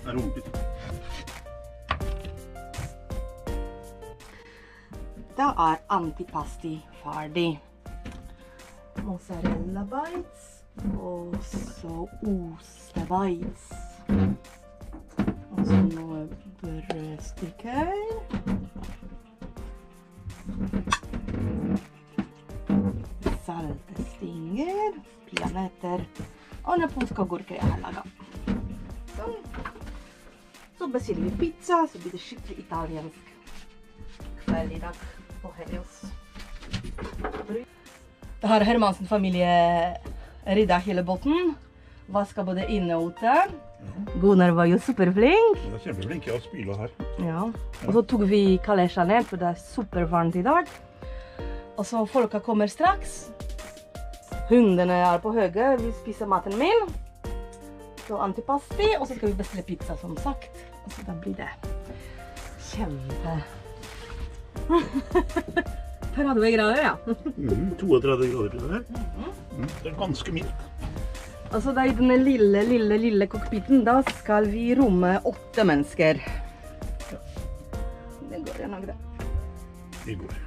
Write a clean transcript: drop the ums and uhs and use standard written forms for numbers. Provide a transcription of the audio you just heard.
roligt. Da antipasti ferdig. Mozzarella bites og så ostebites. Og så noen brødstykker. Saltestinger, peanøtter og noen påskeagurker jeg har laget. Sånn. Så bestiller vi pizza, så blir det skikkelig italiensk kveld i dag på Helios. Da har Hermansen familie ryddet hele båten, vasket både inne og ute. Gunnar var jo superflink. Det er kjempeflink, jeg har spylet her. Ja, og så tok vi kalesja ned, for det er supervarmt i dag. Og så folka kommer straks. Hundene er på høge, vi spiser maten min. Så antipasti, og så skal vi bestille pizza som sagt. Og så da blir det kjempe... 30 grader, ja. 32 grader til det her. Det er ganske mildt. Altså da i denne lille kokpiten, da skal vi romme 8 mennesker. Det går jo nok det. Det går.